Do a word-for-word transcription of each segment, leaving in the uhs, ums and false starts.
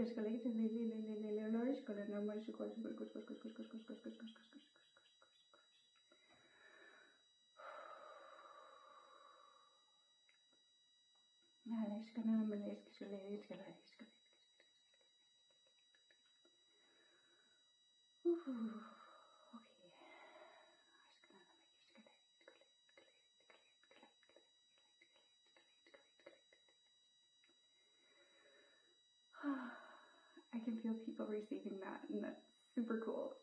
I can feel people receiving that, and that's super cool.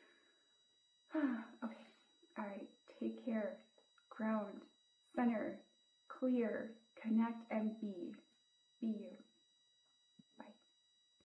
Okay, all right, take care, ground, center, clear, connect, and be. Be you.